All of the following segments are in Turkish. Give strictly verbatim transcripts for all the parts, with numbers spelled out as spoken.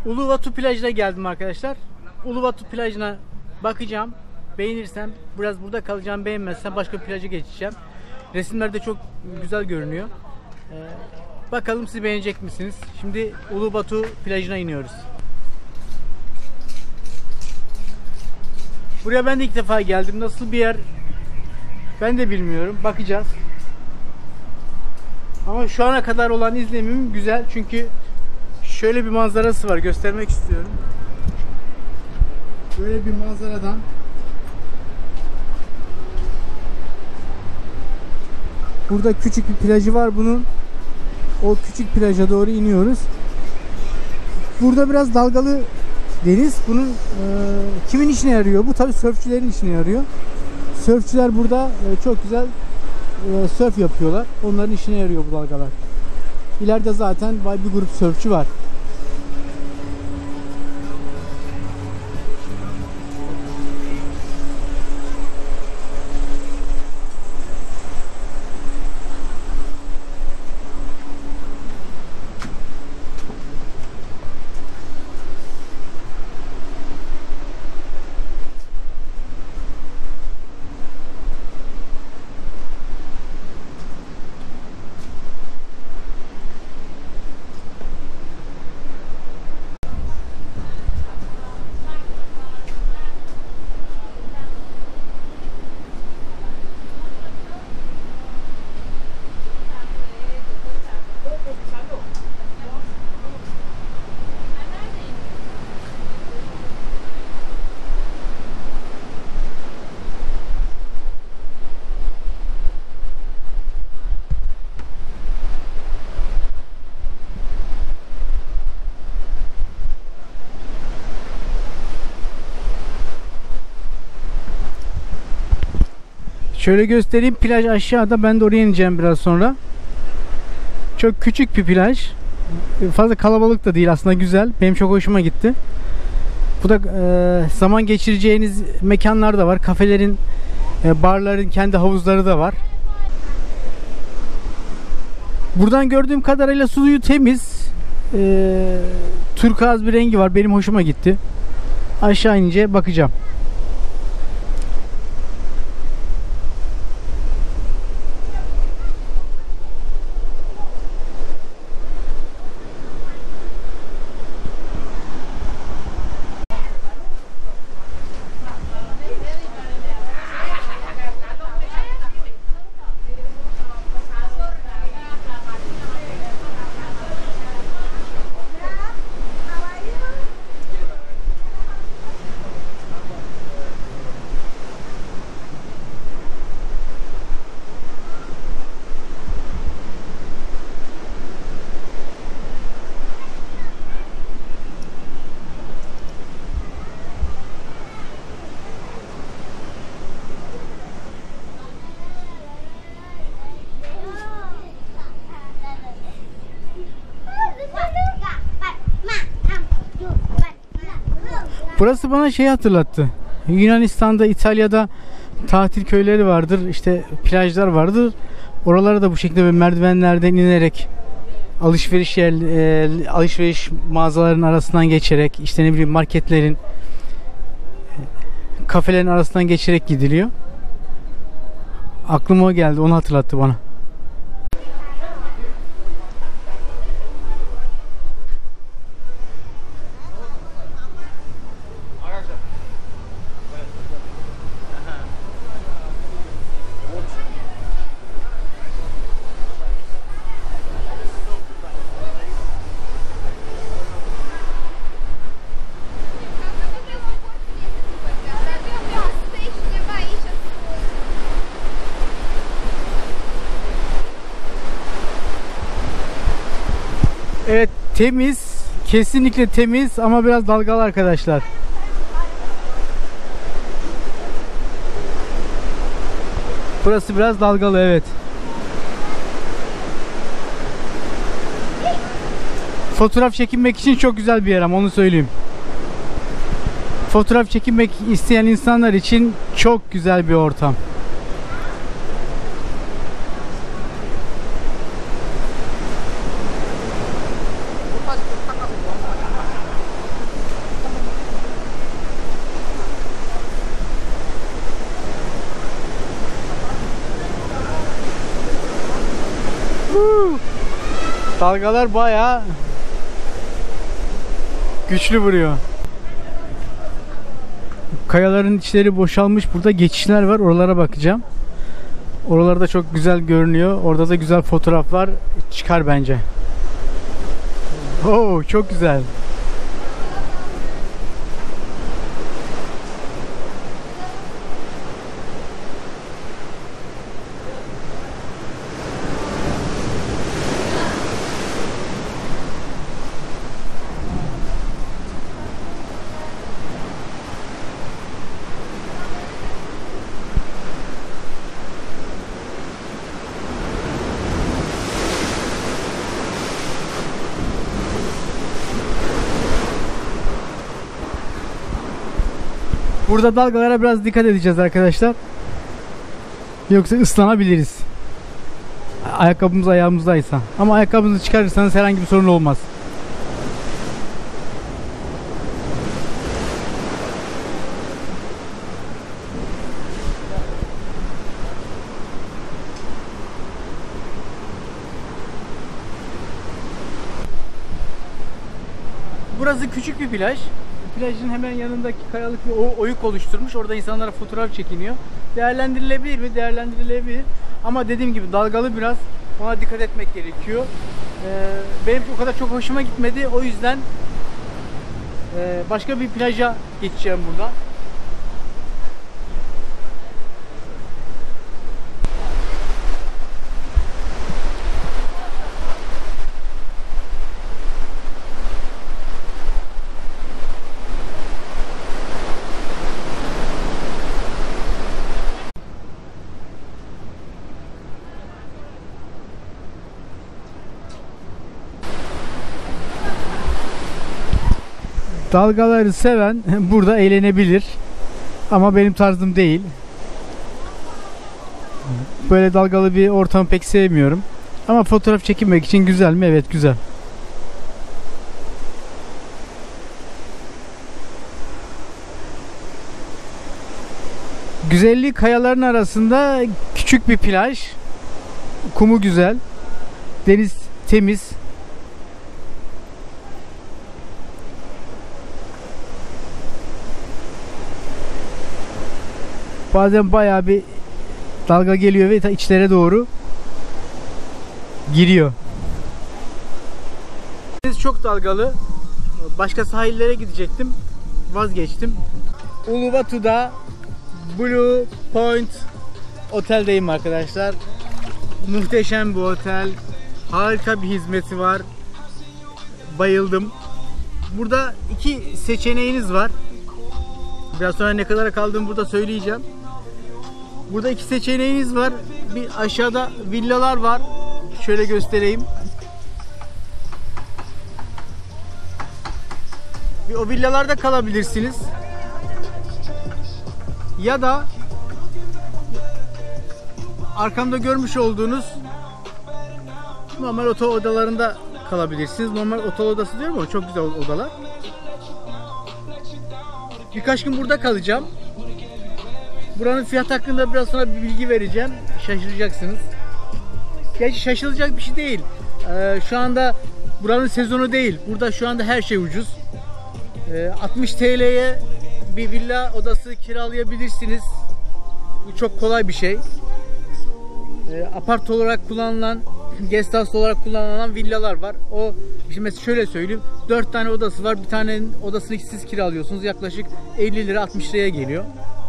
Uluwatu plajına geldim arkadaşlar. Uluwatu plajına bakacağım. Beğenirsem biraz burada kalacağım. Beğenmezsem başka bir plaja geçeceğim. Resimlerde çok güzel görünüyor. Ee, bakalım siz beğenecek misiniz? Şimdi Uluwatu plajına iniyoruz. Buraya ben de ilk defa geldim. Nasıl bir yer ben de bilmiyorum. Bakacağız. Ama şu ana kadar olan izlenimim güzel. Çünkü şöyle bir manzarası var. Göstermek istiyorum. Böyle bir manzaradan burada küçük bir plajı var bunun. O küçük plaja doğru iniyoruz. Burada biraz dalgalı deniz. Bunun e, kimin işine yarıyor? Bu tabii sörfçülerin işine yarıyor. Sörfçüler burada e, çok güzel e, sörf yapıyorlar. Onların işine yarıyor bu dalgalar. İleride zaten bir grup sörfçü var. Şöyle göstereyim, plaj aşağıda, ben de oraya ineceğim biraz sonra. Çok küçük bir plaj, fazla kalabalık da değil aslında, güzel, benim çok hoşuma gitti. Bu da e, zaman geçireceğiniz mekanlar da var, kafelerin, e, barların kendi havuzları da var. Buradan gördüğüm kadarıyla suyu temiz, e, turkuaz bir rengi var, benim hoşuma gitti. Aşağı inince bakacağım. Burası bana şey hatırlattı. Yunanistan'da, İtalya'da tatil köyleri vardır, işte plajlar vardır. Oralara da bu şekilde böyle merdivenlerden inerek, alışveriş yer, e, alışveriş mağazaların arasından geçerek, işte ne bileyim marketlerin, kafelerin arasından geçerek gidiliyor. Aklıma o geldi, onu hatırlattı bana. Evet, temiz, kesinlikle temiz ama biraz dalgalı arkadaşlar. Burası biraz dalgalı, evet. Fotoğraf çekinmek için çok güzel bir yer ama onu söyleyeyim. Fotoğraf çekinmek isteyen insanlar için çok güzel bir ortam. Huu. Dalgalar bayağı güçlü vuruyor. Kayaların içleri boşalmış. Burada geçişler var. Oralara bakacağım. Oralarda çok güzel görünüyor. Orada da güzel fotoğraflar çıkar bence. Oo, çok güzel. Burada dalgalara biraz dikkat edeceğiz arkadaşlar. Yoksa ıslanabiliriz. Ayakkabımız ayağımızdaysa. Ama ayakkabınızı çıkarırsanız herhangi bir sorun olmaz. Burası küçük bir plaj. Plajın hemen yanındaki kayalık bir oyuk oluşturmuş. Orada insanlara fotoğraf çekiniyor. Değerlendirilebilir mi? Değerlendirilebilir. Ama dediğim gibi dalgalı biraz. Ona dikkat etmek gerekiyor. Ee, benim o kadar çok hoşuma gitmedi. O yüzden e, başka bir plaja geçeceğim burada. Dalgaları seven burada eğlenebilir. Ama benim tarzım değil. Böyle dalgalı bir ortamı pek sevmiyorum. Ama fotoğraf çekinmek için güzel mi? Evet, güzel. Güzelliği kayaların arasında küçük bir plaj. Kumu güzel. Deniz temiz. Bazen bayağı bir dalga geliyor ve içlere doğru giriyor. Deniz çok dalgalı. Başka sahillere gidecektim. Vazgeçtim. Uluwatu'da Blue Point oteldeyim arkadaşlar. Muhteşem bir otel. Harika bir hizmeti var. Bayıldım. Burada iki seçeneğiniz var. Biraz sonra ne kadar kaldığımı burada söyleyeceğim. Burada iki seçeneğiniz var. Bir aşağıda villalar var. Şöyle göstereyim. Bir o villalarda kalabilirsiniz. Ya da arkamda görmüş olduğunuz normal otel odalarında kalabilirsiniz. Normal otel odası diyorum ama çok güzel odalar. Birkaç gün burada kalacağım. Buranın fiyat hakkında biraz sonra bir bilgi vereceğim. Şaşıracaksınız. Gerçi şaşılacak bir şey değil. Ee, şu anda buranın sezonu değil. Burada şu anda her şey ucuz. Ee, altmış T L'ye bir villa odası kiralayabilirsiniz. Bu çok kolay bir şey. Ee, apart olarak kullanılan, guest house olarak kullanılan villalar var. O şimdi mesela şöyle söyleyeyim. dört tane odası var. Bir tane odasını siz kiralıyorsunuz. Yaklaşık elli lira altmış liraya geliyor.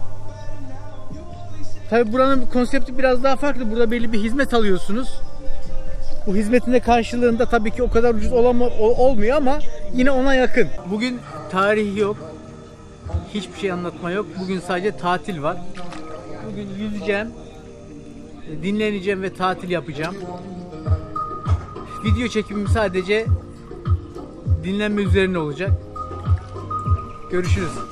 Tabi buranın konsepti biraz daha farklı. Burada belli bir hizmet alıyorsunuz. Bu hizmetin de karşılığında tabii ki o kadar ucuz olama, olmuyor ama yine ona yakın. Bugün tarih yok. Hiçbir şey anlatma yok. Bugün sadece tatil var. Bugün yüzeceğim, dinleneceğim ve tatil yapacağım. Video çekimim sadece dinlenme üzerine olacak. Görüşürüz.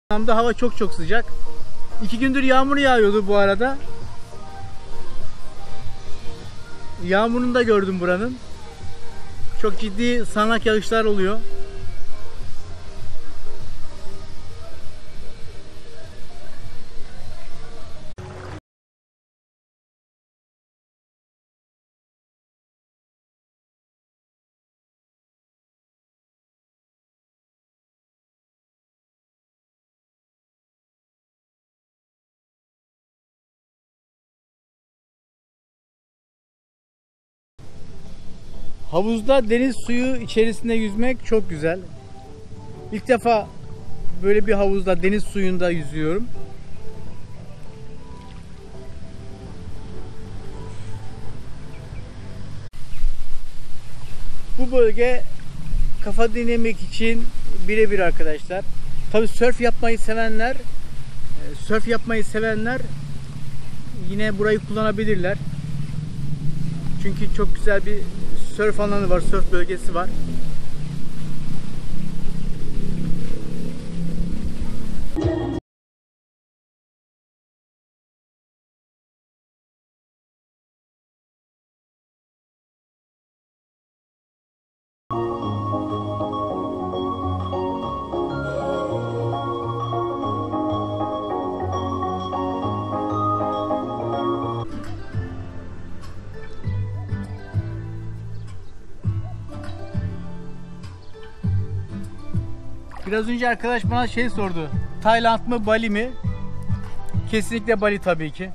anlamda hava çok çok sıcak. İki gündür yağmur yağıyordu bu arada. Yağmurunu da gördüm buranın. Çok ciddi sağanak yağışlar oluyor. Havuzda deniz suyu içerisinde yüzmek çok güzel. İlk defa böyle bir havuzda, deniz suyunda yüzüyorum. Bu bölge kafa dinlemek için birebir arkadaşlar. Tabii sörf yapmayı sevenler, sörf yapmayı sevenler yine burayı kullanabilirler. Çünkü çok güzel bir sörf alanı var, sörf bölgesi var. Biraz önce arkadaş bana şey sordu. Tayland mı, Bali mi? Kesinlikle Bali tabii ki.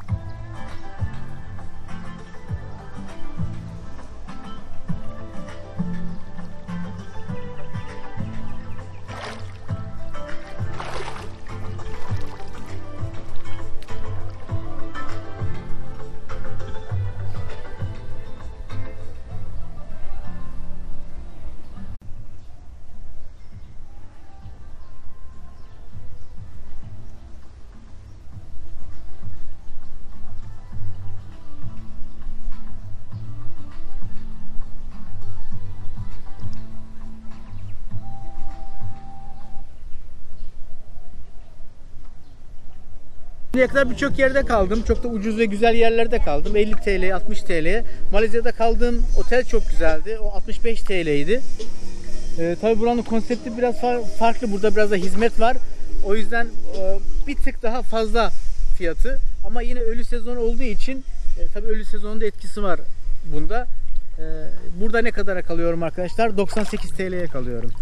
Şimdiye kadar birçok yerde kaldım. Çok da ucuz ve güzel yerlerde kaldım. elli TL, altmış TL'ye. Malezya'da kaldığım otel çok güzeldi. O altmış beş TL'ydi. Ee, tabii buranın konsepti biraz farklı. Burada biraz da hizmet var. O yüzden e, bir tık daha fazla fiyatı. Ama yine ölü sezon olduğu için e, tabii ölü sezonunda etkisi var bunda. E, burada ne kadara kalıyorum arkadaşlar? doksan sekiz TL'ye kalıyorum.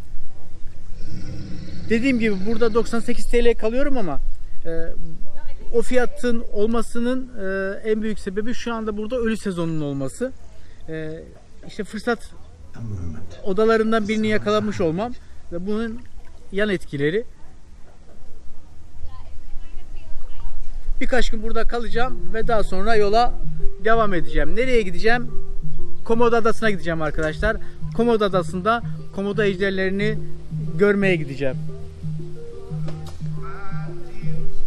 Dediğim gibi burada doksan sekiz TL'ye kalıyorum ama e, o fiyatın olmasının e, en büyük sebebi şu anda burada ölü sezonunun olması. E, işte fırsat odalarından birini yakalamış olmam ve bunun yan etkileri. Birkaç gün burada kalacağım ve daha sonra yola devam edeceğim. Nereye gideceğim? Komodo Adası'na gideceğim arkadaşlar. Komodo Adası'nda komodo ejderlerini görmeye gideceğim.